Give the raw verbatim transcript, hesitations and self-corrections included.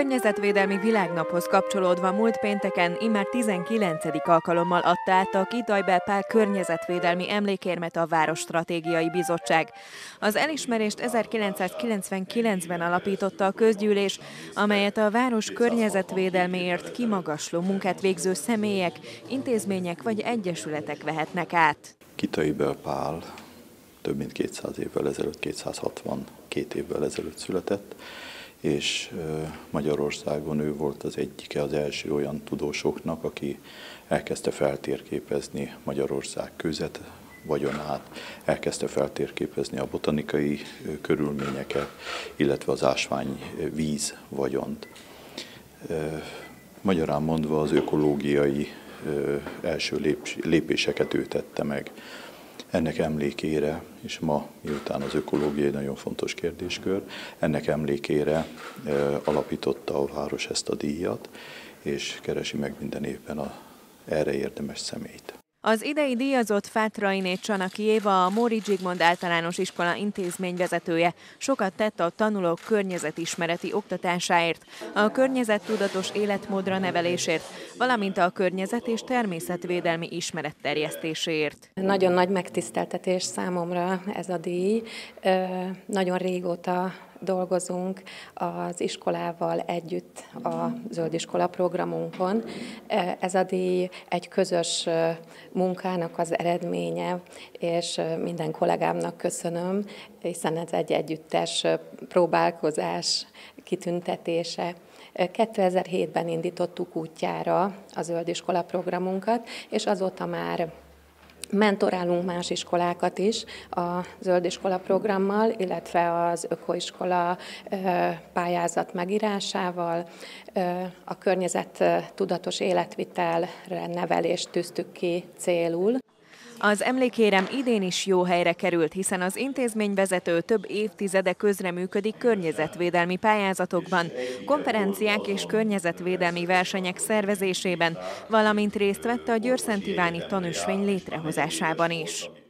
Környezetvédelmi Világnaphoz kapcsolódva múlt pénteken immár tizenkilencedik alkalommal adta át a Kitajbel Pál környezetvédelmi emlékérmet a Városstratégiai Bizottság. Az elismerést ezerkilencszázkilencvenkilencben alapította a közgyűlés, amelyet a város környezetvédelméért kimagasló munkát végző személyek, intézmények vagy egyesületek vehetnek át. Kitajbel Pál több mint kétszáz évvel ezelőtt, kétszázhatvankét évvel ezelőtt született, és Magyarországon ő volt az egyike az első olyan tudósoknak, aki elkezdte feltérképezni Magyarország közet, vagyonát, elkezdte feltérképezni a botanikai körülményeket, illetve az ásványvíz vagyont. Magyarán mondva az ökológiai első lépéseket ő tette meg. Ennek emlékére, és ma, miután az ökológia egy nagyon fontos kérdéskör, ennek emlékére e, alapította a város ezt a díjat, és keresi meg minden évben a erre érdemes személyt. Az idei díjazott Fátrainé Csanaki Éva, a Móricz Zsigmond Általános Iskola intézményvezetője, sokat tett a tanulók környezetismereti oktatásáért, a környezettudatos életmódra nevelésért, valamint a környezet- és természetvédelmi ismeret terjesztéséért. Nagyon nagy megtiszteltetés számomra ez a díj. Nagyon régóta dolgozunk az iskolával együtt a Zöld Iskola programunkon. Ez a díj egy közös munkának az eredménye, és minden kollégámnak köszönöm, hiszen ez egy együttes próbálkozás kitüntetése. kétezer-hétben indítottuk útjára a Zöld Iskola programunkat, és azóta már mentorálunk más iskolákat is a Zöld Iskola programmal, illetve az Ökoiskola pályázat megírásával. A környezettudatos életvitelre nevelést tűztük ki célul. Az emlékérem idén is jó helyre került, hiszen az intézményvezető több évtizede közreműködik környezetvédelmi pályázatokban, konferenciák és környezetvédelmi versenyek szervezésében, valamint részt vett a Győr-Szent Iváni tanúsvény létrehozásában is.